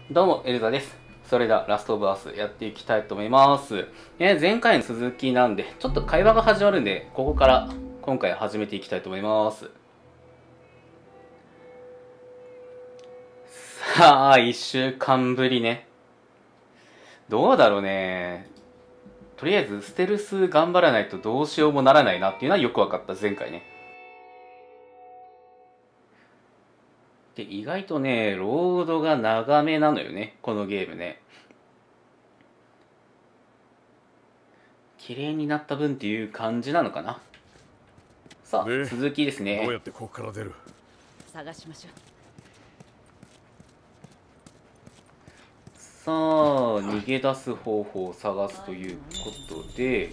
どうも、エルザです。それでは、ラストオブアースやっていきたいと思います。前回の続きなんで、ちょっと会話が始まるんで、ここから今回始めていきたいと思います。さあ、1週間ぶりね。どうだろうね。とりあえず、ステルス頑張らないとどうしようもならないなっていうのはよく分かった、前回ね。で、意外とね、ロードが長めなのよね、このゲームね。綺麗になった分っていう感じなのかな。さあ、続きですね。 どうやってここから出る？ 探しましょう。 さあ、逃げ出す方法を探すということで、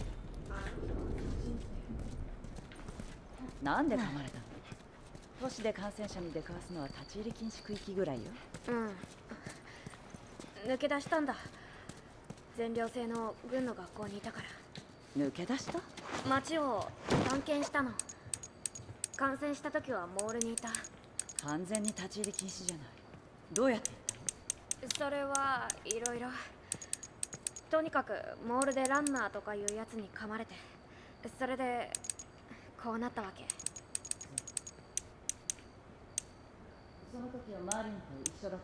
なんで噛まれたの？都市で感染者に出くわすのは立ち入り禁止区域ぐらいよ。 抜け出したんだ。全寮制の軍の学校にいたから。 抜け出した？ 街を探検したの。感染した時はモールにいた。 完全に立ち入り禁止じゃない。どうやって？ それはいろいろ。とにかくモールでランナーとかいうやつに噛まれて、それでこうなったわけ。 その時はマーリンと一緒だった？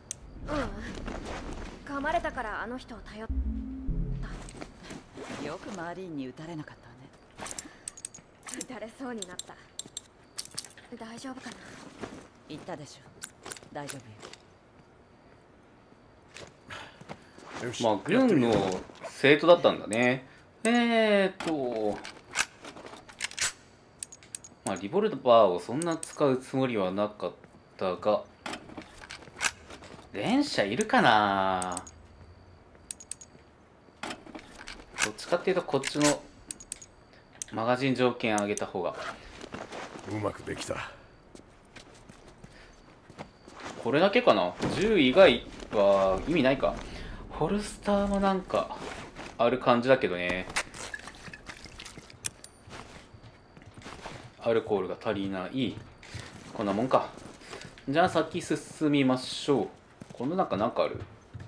噛まれたからあの人を頼った。 よくマーリンに撃たれなかったわね。 撃たれそうになった。大丈夫かな？ 言ったでしょ。大丈夫よ。 よし、 まあ、軍の生徒だったんだね。まあ、リボルバーをそんな使うつもりはなかったが、連射いるかな。どっちかっていうとこっちのマガジン条件上げた方が。 うまくできた。 これだけかな。銃以外は意味ないか。ホルスターもなんかある感じだけどね。アルコールが足りない。こんなもんか。じゃあ先進みましょう。この中なんかある？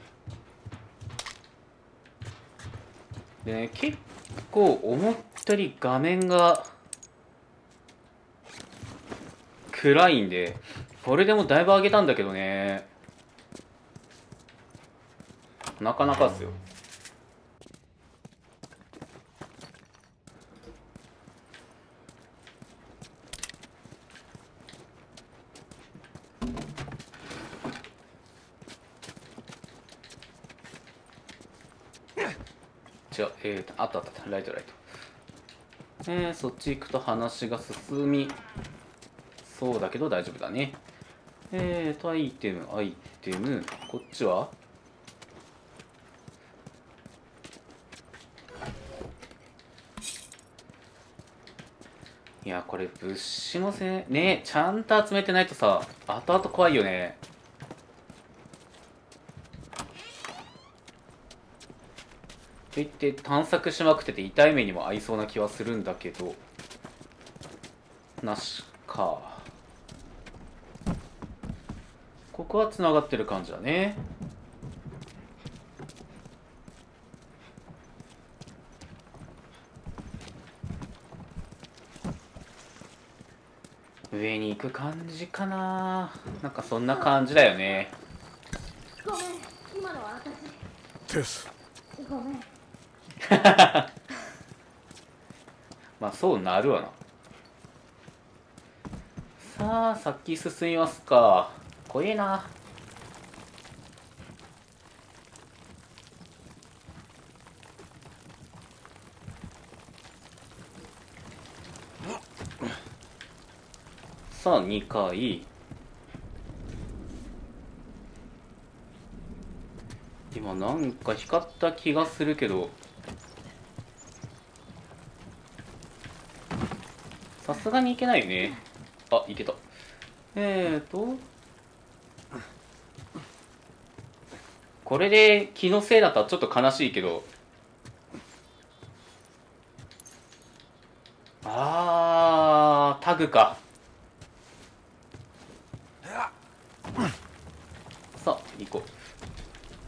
でね、結構思ったより画面が暗いんで、これでもだいぶ上げたんだけどね。なかなかっすよ。違う、あったあった、ライトライト。そっち行くと話が進みそうだけど大丈夫だね。アイテム、こっちは？いや、これ物資のね、ちゃんと集めてないとさ、後々怖いよね。と言って探索しまくってて痛い目にも合いそうな気はするんだけど、なしか。ここはつながってる感じだね。上に行く感じかな。なんかそんな感じだよね。 ごめん、今のは私。 テス。 ごめん。 まあそうなるわな。さあ先進みますか。怖えな。さあ2階。今なんか光った気がするけど、さすがにいけないよね。あ、いけた。これで気のせいだったらちょっと悲しいけど、タグか。さあ行こう。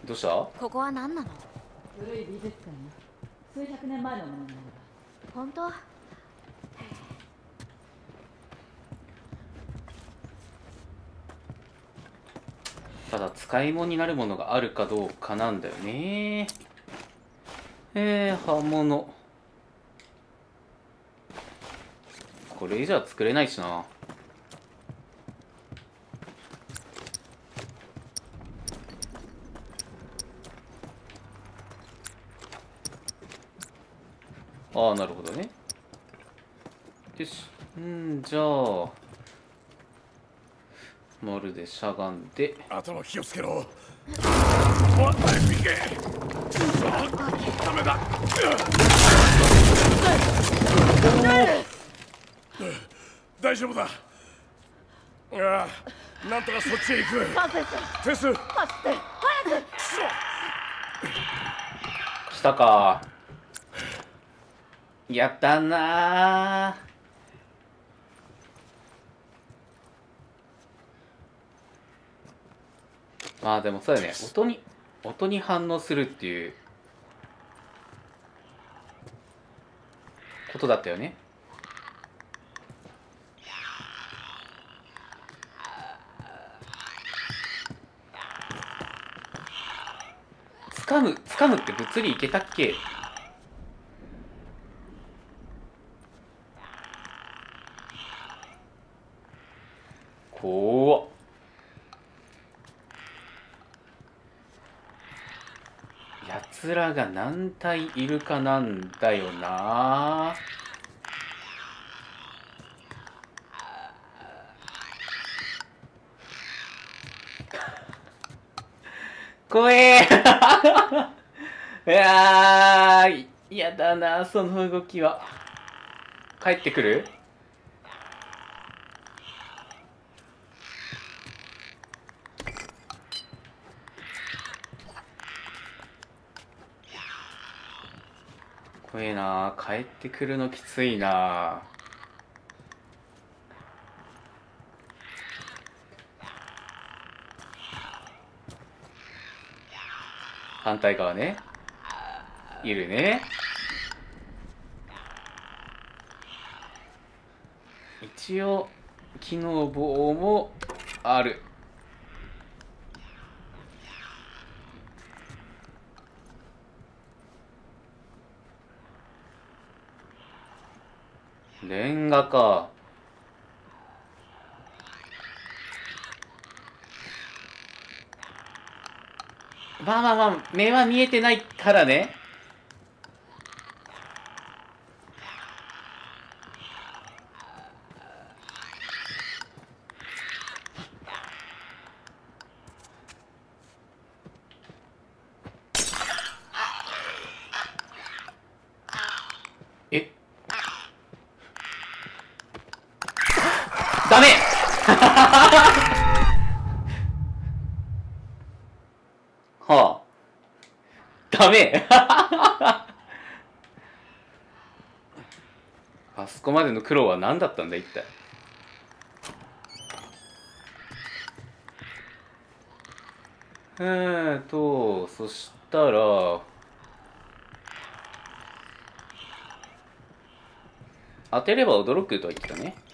どうした？ ここは何なの？ 古い美術館よ。数百年前のものになるわ。 本当？ ただ使い物になるものがあるかどうかなんだよね。刃物。これ以上は作れないしな。ああ、なるほどね。よし。じゃあ、まるでしゃがんで。 頭気をつけろ。おい、行け。ダメだ。大丈夫だ。ああ、なんとかそっちへ行く。テス。 来たか。やったなー。まあでもそうだね、音に反応するっていうことだったよね。掴むって物理いけたっけ？怖っ。やつらが何体いるかなんだよな。怖えいやー、やだな、その動きは。帰ってくる？怖えな、帰ってくるのきついな。反対側ね。いるね。一応木の棒もある。レンガか。まあまあまあ、目は見えてないからね。え、ダメはあ、ダメあそこまでの苦労は何だったんだ一体。そしたら当てれば驚くとは言ってたね。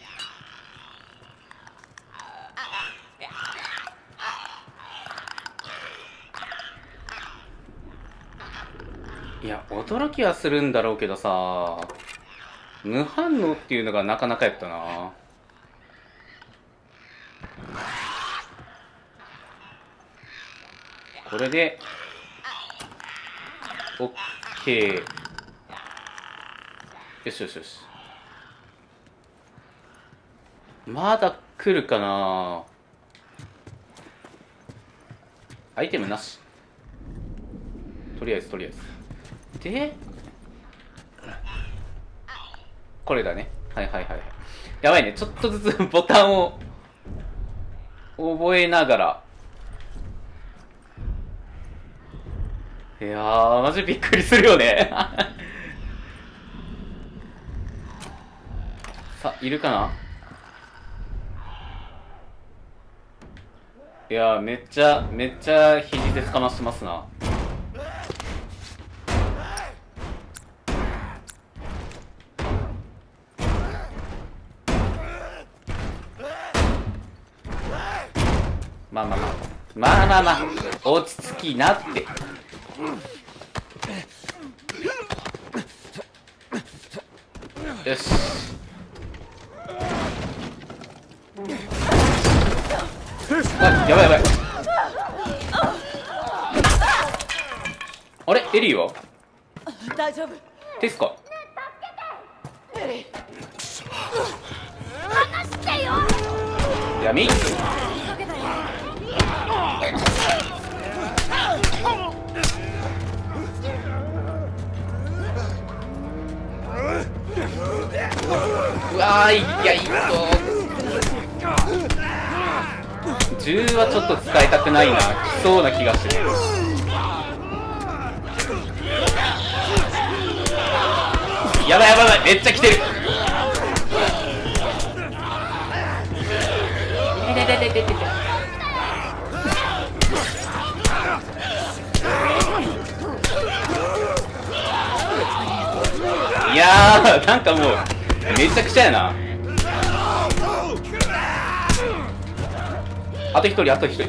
いや、驚きはするんだろうけどさ、無反応っていうのがなかなかやったな。これでオッケー。よしよしよし。まだ来るかな。アイテムなし。とりあえずで、これだね。はいはいはい。やばいね、ちょっとずつボタンを覚えながら。いやー、マジびっくりするよねさあ、いるかな。 いやめっちゃ肘で捕ましてますな。まあまあまあまあまあまあ落ち着きなって。よし。あ、やばいやばい。あれエリーは大丈夫ですか。やめいっうわーいやいっと銃はちょっと使いたくないな。来そうな気がしてる。やばいやばいやばいめっちゃ来てる。いやーなんかもうめちゃくちゃやな。あと一人あと一人。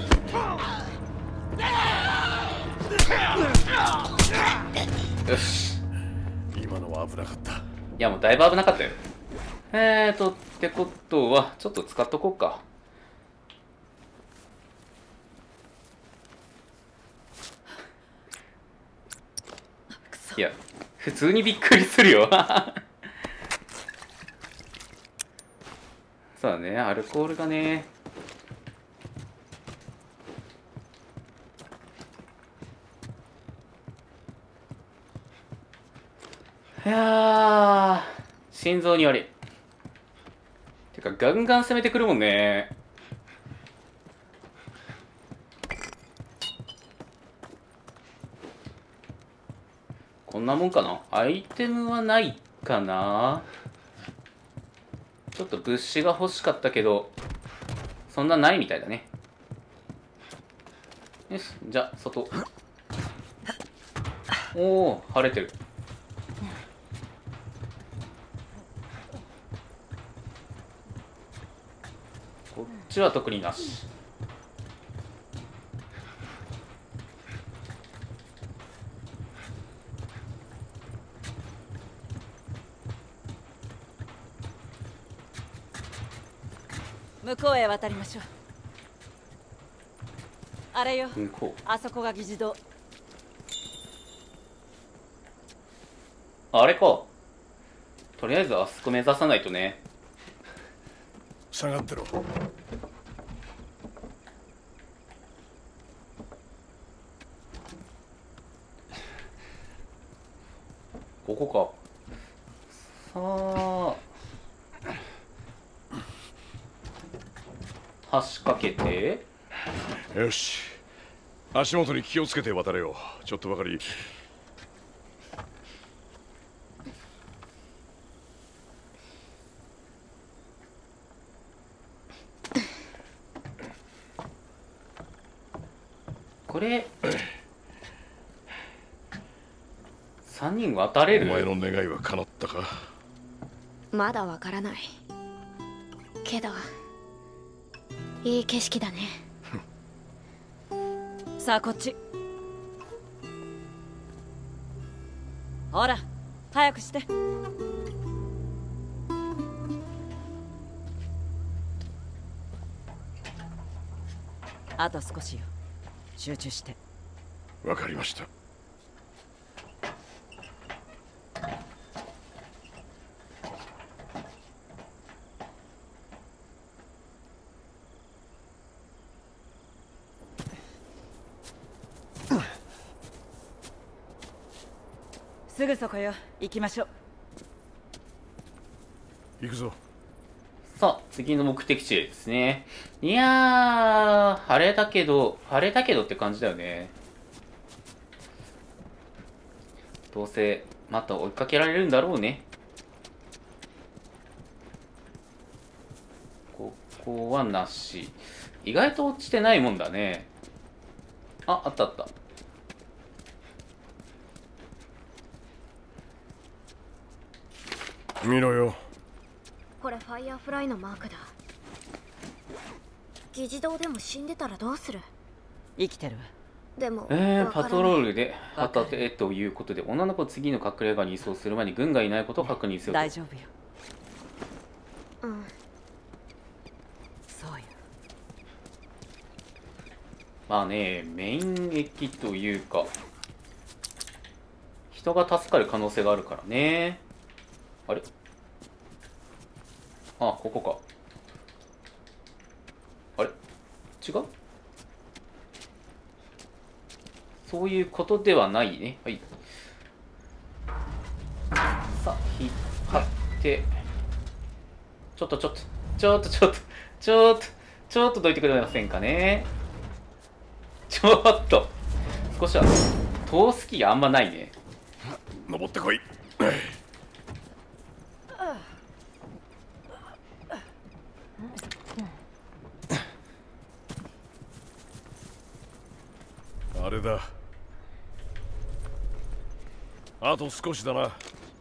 よし。 今のは危なかった。 いやもうだいぶ危なかったよ。ってことはちょっと使っとこうか。いや普通にびっくりするよ。そうだね、アルコールがね。いやー心臓に悪い。てかガンガン攻めてくるもんね。こんなもんかな。アイテムはないかな。ちょっと物資が欲しかったけどそんなないみたいだね。よしじゃあ外。おお晴れてる。こっちは特になし。 向こうへ渡りましょう。あれよ、 向こう。 あそこが議事堂。 あれか。とりあえずあそこ目指さないとね。 下がってろ。 ここか。さあ橋かけて。 よし、足元に気をつけて渡れよ。ちょっとばかり。 これ3人渡れる。 お前の願いは叶ったか。 まだわからないけどいい景色だね。 さあこっち。ほら早くして。あと少しよ。集中して。 わかりました。 すぐそこよ。行きましょう。 行くぞ。 さあ次の目的地ですね。いやー晴れだけどって感じだよね。どうせまた追いかけられるんだろうね。こっこはなし。意外と落ちてないもんだね。あ、あったあった。 見ろよ。 これファイヤーフライのマークだ。議事堂でも死んでたらどうする？ 生きてるわ。 でもパトロールで旗手ということで、女の子を次の隠れ家に移送する前に軍がいないことを確認すると。 大丈夫よ。 うん。 そうよ。 まあね、メイン駅というか人が助かる可能性があるからね。あれ、あ、ここか。あれ、違う？そういうことではないね。はい。さあ、引っ張って、ちょっとどいてくれませんかね。ちょっと少しは通す気があんまないね。 登ってこい。あれだ。あと少しだな。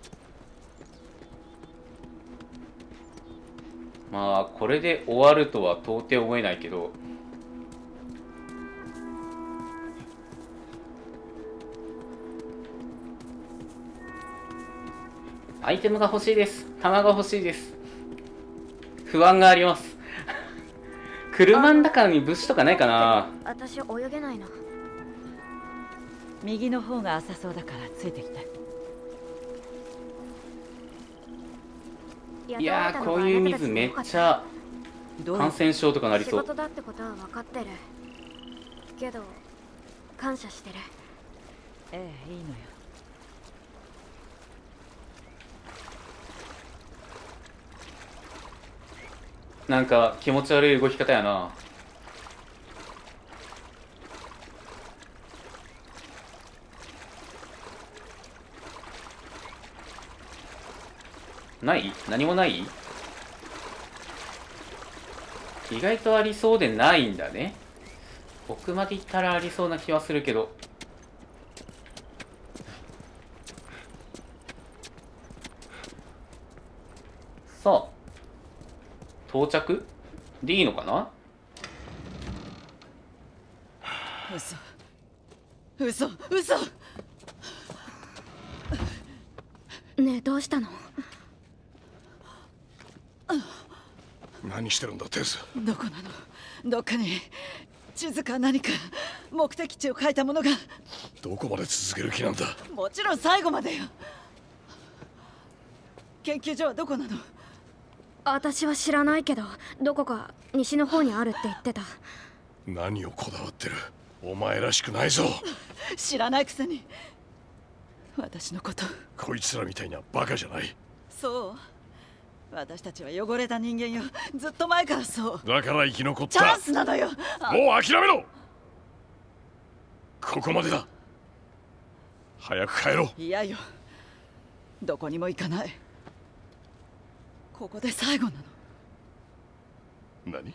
まあこれで終わるとは到底思えないけど、アイテムが欲しいです。弾が欲しいです。不安があります車の中に物資とかないかな。 私泳げないの。 右の方が浅そうだからついてきて。 いやー、こういう水めっちゃ感染症とかなりそう。 仕事だってことは分かってるけど感謝してる。 ええ、いいのよ。 なんか気持ち悪い動き方やな。ない？何もない？意外とありそうでないんだね。奥まで行ったらありそうな気はするけど。さあ、到着でいいのかな？ 嘘。 ねえ、どうしたの？ 何してるんだテス。 どこなの？どっかに地図か何か目的地を書いたものが。 どこまで続ける気なんだ？ もちろん最後までよ。研究所はどこなの？ 私は知らないけど、どこか西の方にあるって言ってた。 何をこだわってる？お前らしくないぞ。 知らないくせに私のこと。 こいつらみたいなバカじゃない。 そう私たちは汚れた人間よ。ずっと前からそう。 だから生き残った。 チャンスなのよ。 もう諦めろ。ここまでだ。早く帰ろう。 いやよ、どこにも行かない。ここで最後なの。 何？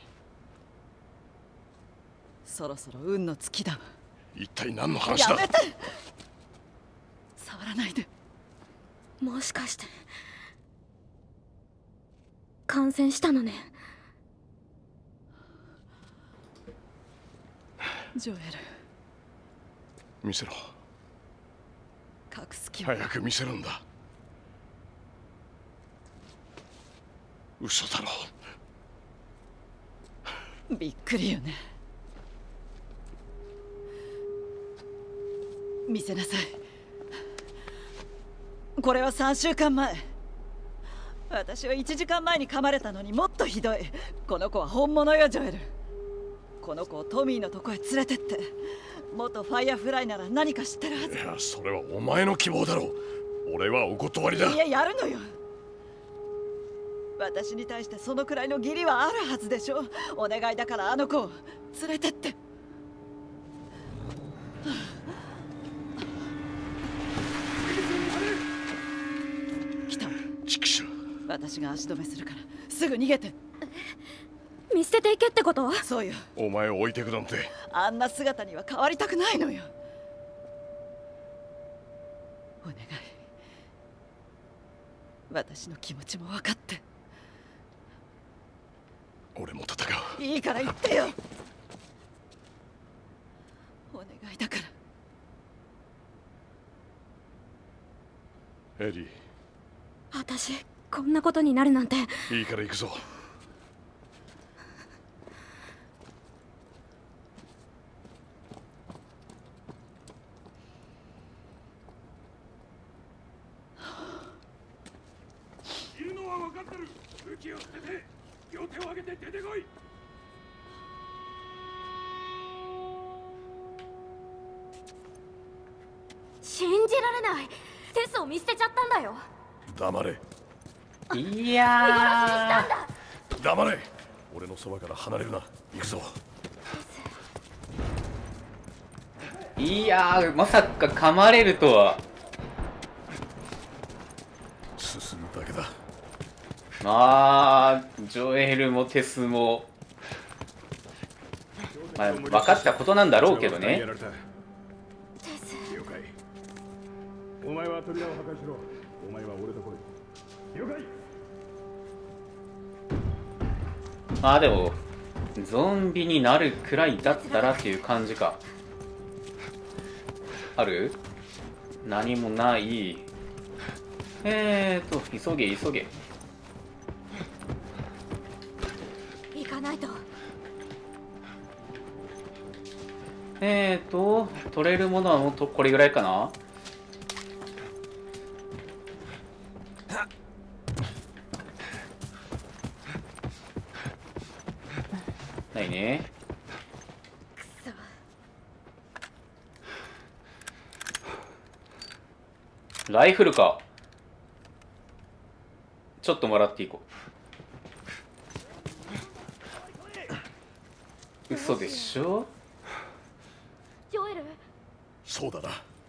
そろそろ運の尽きだわ。 一体何の話だ？ やめて。触らないで。 もしかして感染したのね。 ジョエル、 見せろ。 隠す気は。 早く見せるんだ。嘘だろ。 びっくりよね。見せなさい。これは3週間前。私は1時間前に噛まれたのにもっとひどい。この子は本物よ、ジョエル。この子をトミーのとこへ連れてって。元ファイヤーフライなら何か知ってるはず。 いや、それはお前の希望だろう。俺はお断りだ。 いや、やるのよ。私に対してそのくらいの義理はあるはずでしょ。お願いだからあの子を連れてって。来た。 畜生。 私が足止めするからすぐ逃げて。 見見捨てていけってこと？ そうよ。 お前を置いてくなんて。 あんな姿には変わりたくないのよ。お願い、私の気持ちも分かって。 俺も戦う。 いいから言ってよ。お願いだから。 エリ私こんなことになるなんて。 ー、いいから行くぞ。いるのは分かってる。武器を捨てて両手を上げて出てこい。 信じられない。テスを見捨てちゃったんだよ。 黙れ。 いや黙れ。俺のそばから離れるな。行くぞ。 いやー、まさか噛まれるとは。 進むだけだ。 まあジョエルもテスも、まあ、分かったことなんだろうけどね。 了解。お前は扉を破壊しろ。お前は俺と来い。了解。 まあでもゾンビになるくらいだったらっていう感じか。ある？何もない。急げ急げ。 行かないと。 取れるものはもっとこれぐらいかな。ないね。ライフルか。ちょっともらっていこう。嘘でしょ。 ジョエル。 そうだな。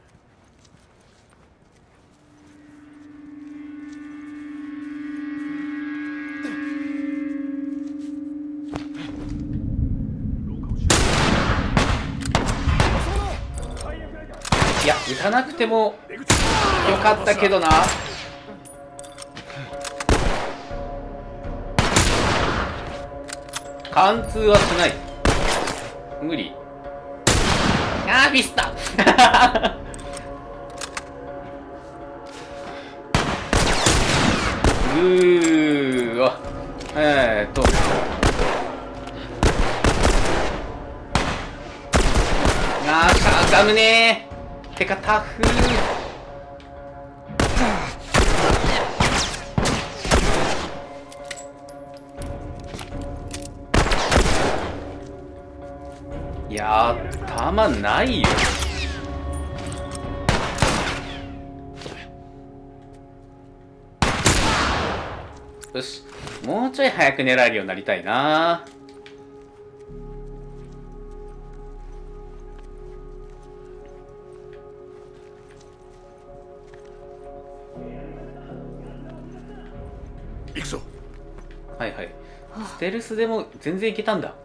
いや、撃たなくてもよかったけどな。貫通はしない。無理。あー、ミスったわ。あー、しゃがむねー。てかタフー。いやー、弾ないよ。よし、もうちょい早く狙えるようになりたいな。 行くぞ。 はいはい。ステルスでも全然いけたんだ。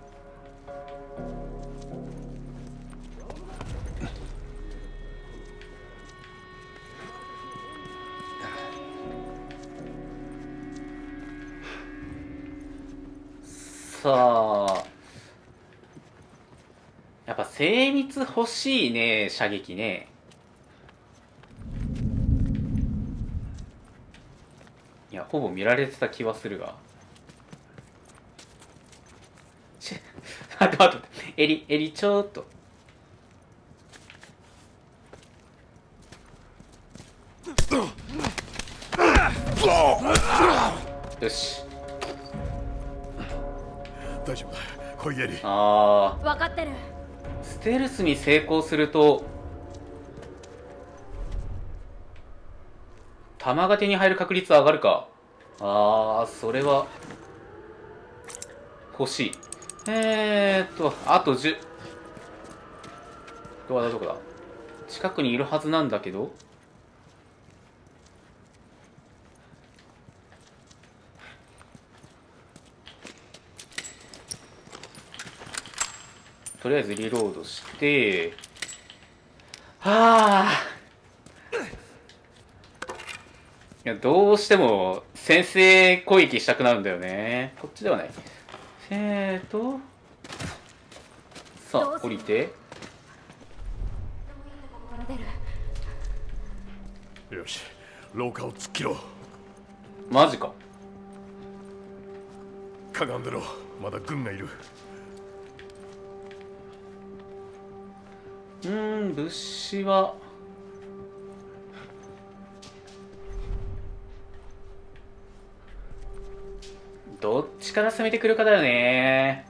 さあ、やっぱ精密欲しいね、射撃ね。いや、ほぼ見られてた気はするが。待って、襟ちょっと。よし。 大丈夫だ。来いエリ。 あ分かってる。 ステルスに成功すると弾が手に入る確率上がるか。それは欲しい。あと10。どこだ。近くにいるはずなんだけど。 とりあえずリロードして、はあ、いやどうしても先制攻撃したくなるんだよね。こっちではない。さあ降りて。 よし、廊下を突っ切ろう。 マジか。 かがんでろ、まだ軍がいる。 物資はどっちから攻めてくるかだよね。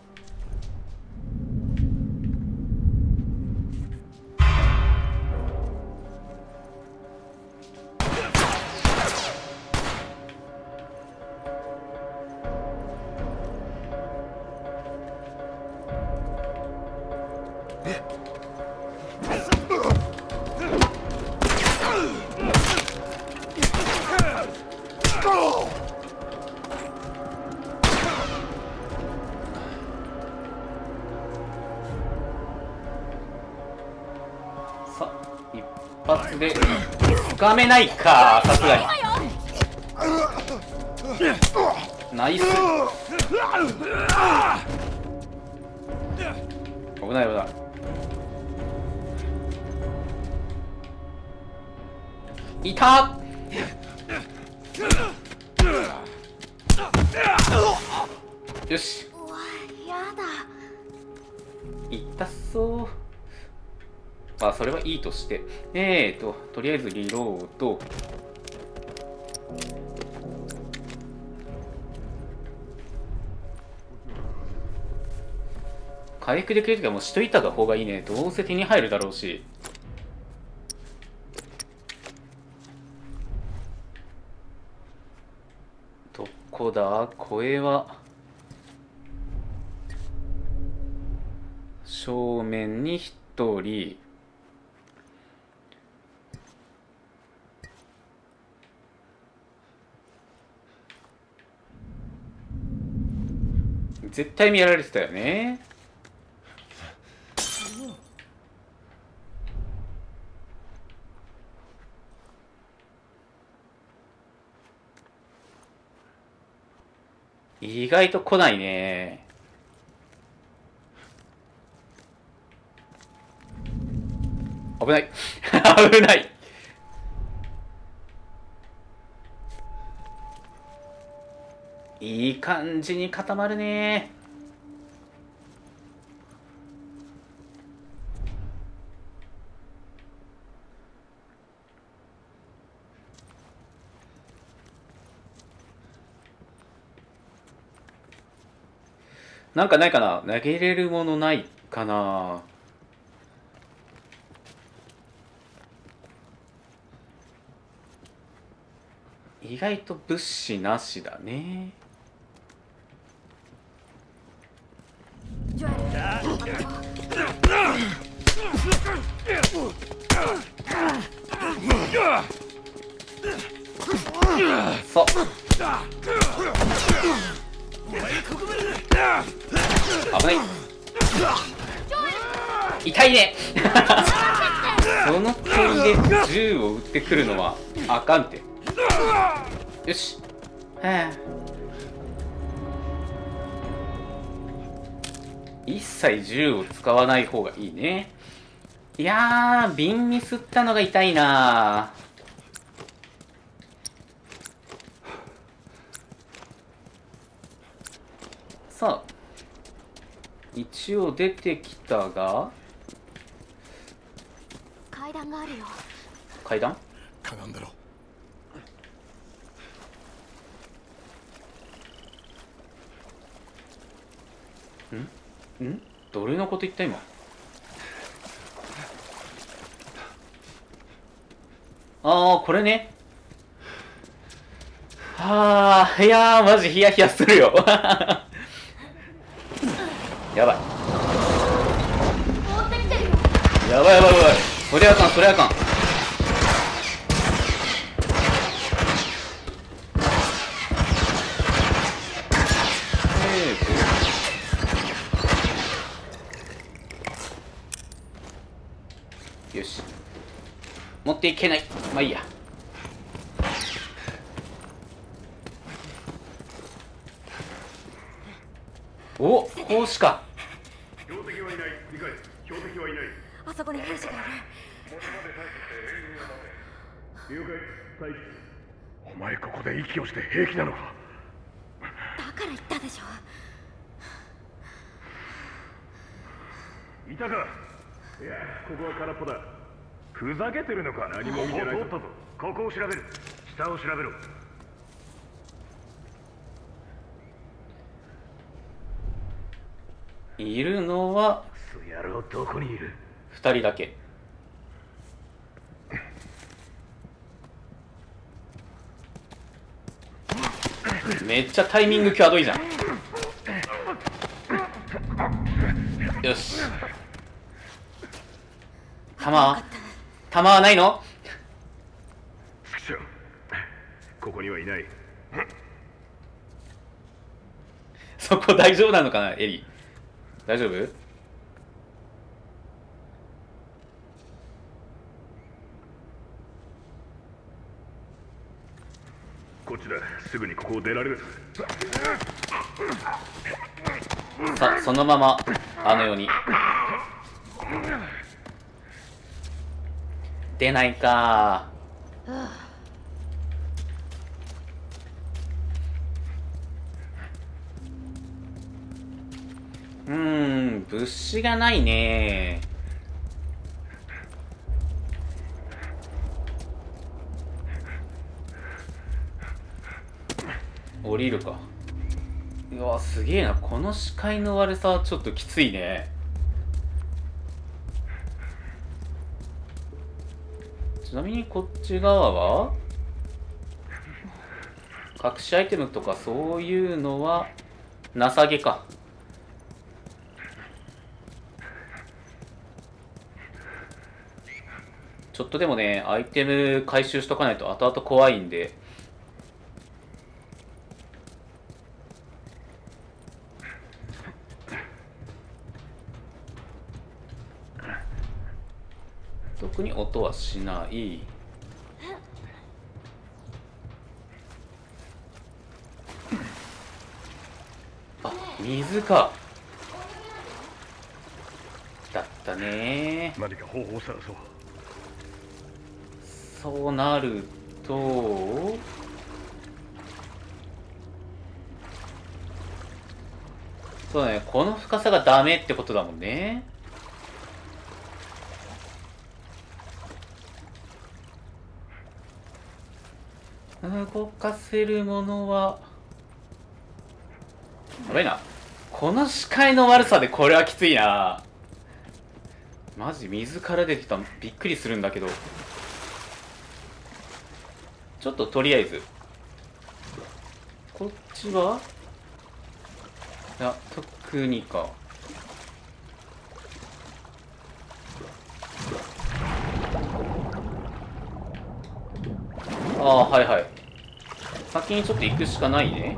さあ一発でつかめないか、さすがに。ナイス。危ない危ない。いた。よし、 うわ、やだ。 痛そう。あ、それはいいとして、とりあえずリロード。回復できるときはもうしといた方がいいね。どうせ手に入るだろうし。どこだ声は。正面に一人。絶対見られてたよね。意外と来ないね。危ない。危ない。いい感じに固まるね。なんかないかな。投げれるものないかな。意外と物資なしだね。 ジョエル、 さあ危ない。痛いね。その距離で銃を撃ってくるのはあかんて。よし。はあ、一切銃を使わない方がいいね。いやー、瓶に吸ったのが痛いな。さあ一応出てきたが、 階段があるよ。 階段？ かがんでろ。 ん？どれのこと言った今？ああ、これね。ああ、いやー、マジヒヤヒヤするよ。やばい。 持ってきてるよ。 やばいやばいやばい。それあかん、それあかん。 よし、持っていけない。まあいいや。お、こうしか。 標的はいない。理解。標的はいない。 あそこに兵士がいる。 了解。退避。お前ここで息をして平気なのか。 だから言ったでしょ。 いたか。いや、ここは空っぽだ。ふざけてるのか。何も見てない。通ったぞ。ここを調べる。下を調べろ。 いるのはクソ野郎、どこにいる。 2人だけ。めっちゃタイミング際どいじゃん。よし。弾はないの？ くしょ。ここにはいない。 そこ大丈夫なのかな、エリ。大丈夫？ こっちだ。すぐにここを出られる。 さ、そのままあのように。出ないか。物資がないね。降りるか。うわ、すげえな。この視界の悪さはちょっときついね。ちなみにこっち側は隠しアイテムとかそういうのは情けか。ちょっとでもね、アイテム回収しとかないと後々怖いんで。特に音はしない。あ、水か。だったね。 何か方法を探そう。 そうなると、そうだね、この深さがダメってことだもんね。動かせるものはやばいな。この視界の悪さでこれはきついな。マジ水から出てきた、びっくりするんだけど。ちょっととりあえずこっちはいや特にか。ああ、はいはい。先にちょっと行くしかないね。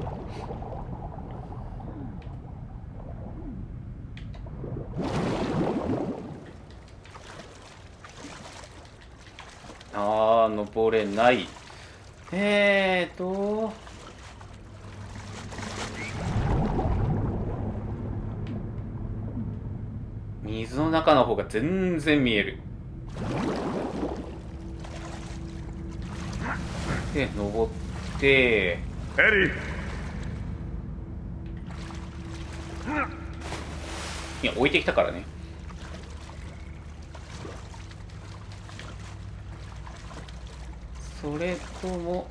ああ、登れない。水の中の方が全然見える。で、登って、 エリー。 いや、置いてきたからね。それとも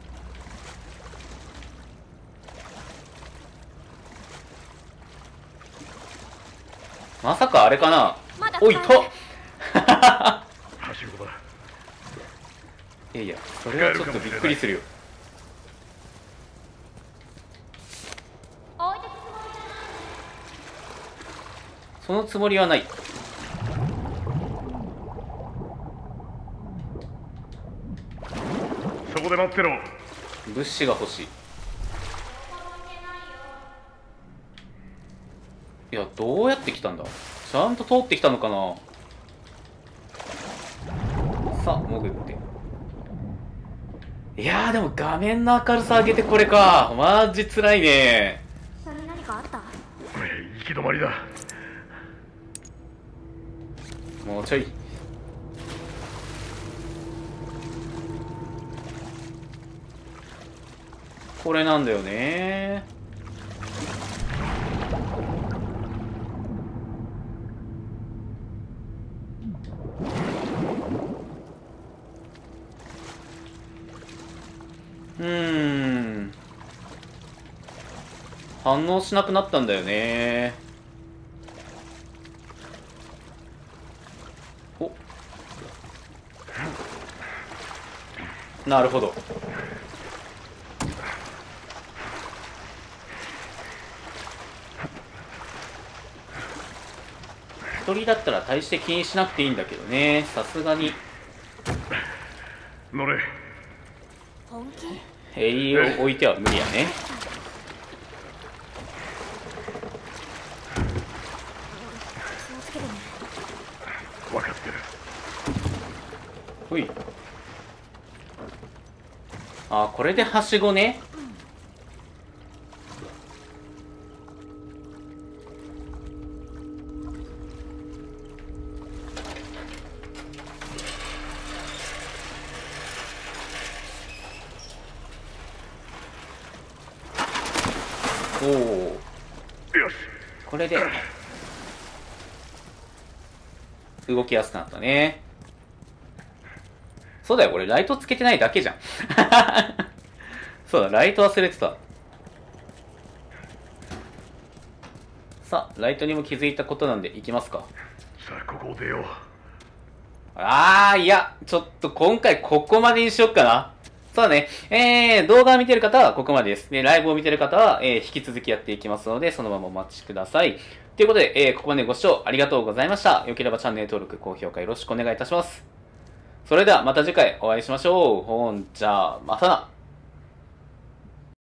まさかあれかな。おいとはしごだ。 いやいや、それはちょっとびっくりするよ。そのつもりはない。 そこで待ってろ。 物資が欲しい。いや、どうやって来たんだ。ちゃんと通ってきたのかな。 さあ潜って。いやーでも画面の明るさ上げてこれか。マジ辛いね。 それ何かあった？ 行き止まりだ。 もうちょい。これなんだよね。反応しなくなったんだよね。お、なるほど。一人だったら大して気にしなくていいんだけどね。さすがに乗れ。 本気？ 栄養を置いては無理やね。 気をつけてね。 分かってる。 ほい。あ、これではしごね。おお、 よし。 これで動きやすくなったね。そうだよ、俺ライトつけてないだけじゃん。そうだ、ライト忘れてた。さあ、ライトにも気づいたことなんで行きますか。 さあ、ここを出よう。 いや、ちょっと今回ここまでにしよっかな。そうだね。動画を見てる方はここまでです。で、ライブを見てる方は、引き続きやっていきますので、そのままお待ちください。ということで、ここまでご視聴ありがとうございました。よければチャンネル登録、高評価よろしくお願いいたします。それではまた次回お会いしましょう。ほんじゃあ、またな。